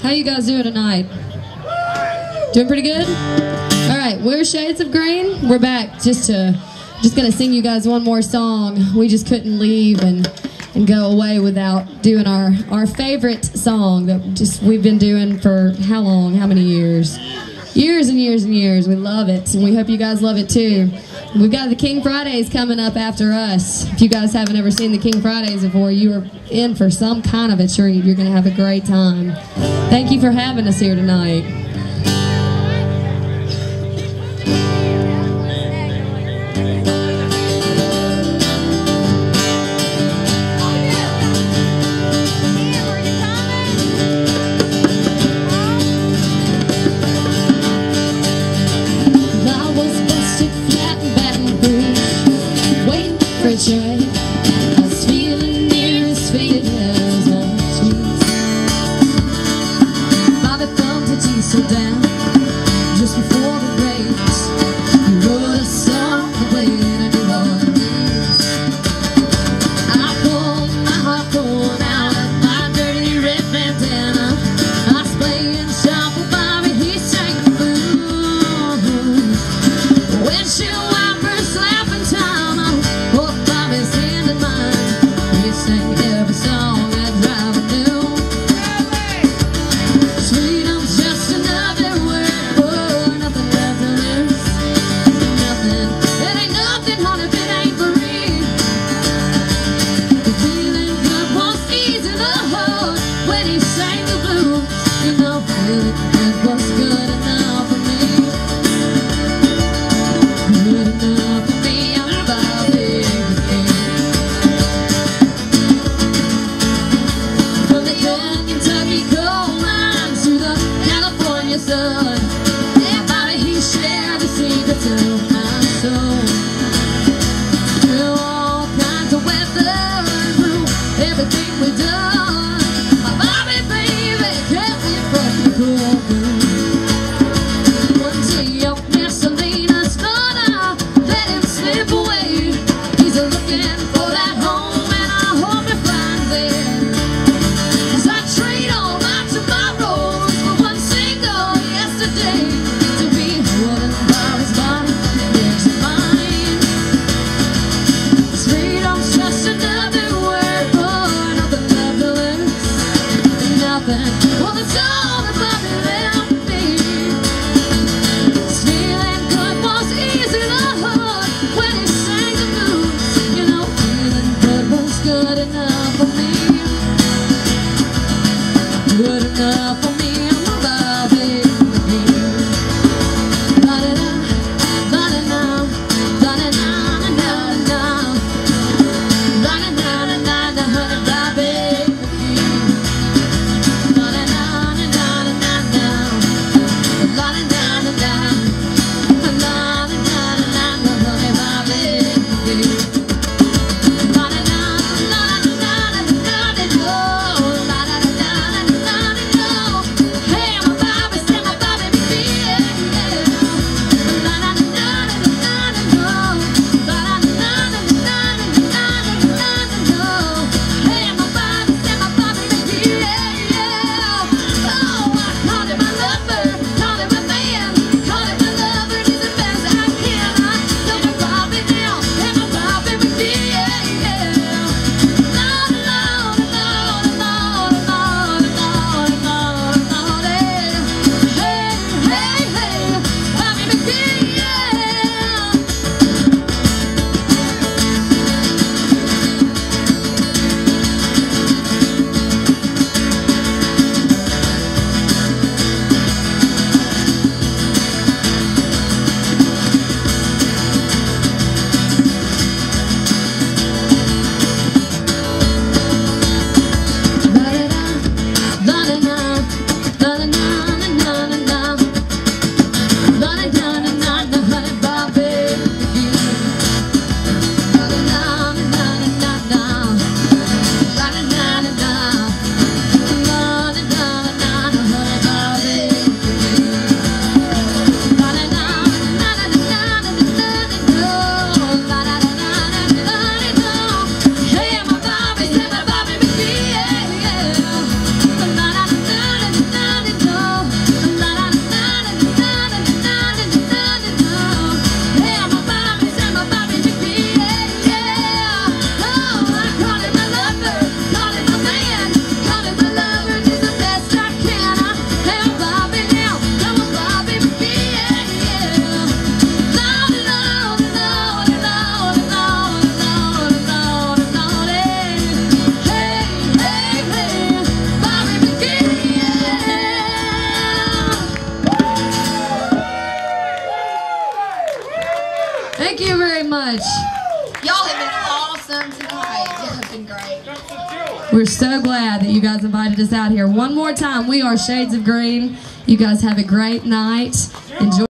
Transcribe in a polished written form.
How you guys doing tonight? Doing pretty good? Alright, we're Shades of Green. We're back just gonna sing you guys one more song. We just couldn't leave and go away without doing our favorite song that we've been doing for how long? How many years? Years and years and years. We love it, and we hope you guys love it too. We've got the King Fridays coming up after us. If you guys haven't ever seen the King Fridays before, you are in for some kind of a treat. You're going to have a great time. Thank you for having us here tonight. I was feeling near as faded as my cheeks. Bobby thumbed a G so Thank you very much. Y'all have been awesome tonight. Y'all have been great. We're so glad that you guys invited us out here. One more time, we are Shades of Green. You guys have a great night. Enjoy.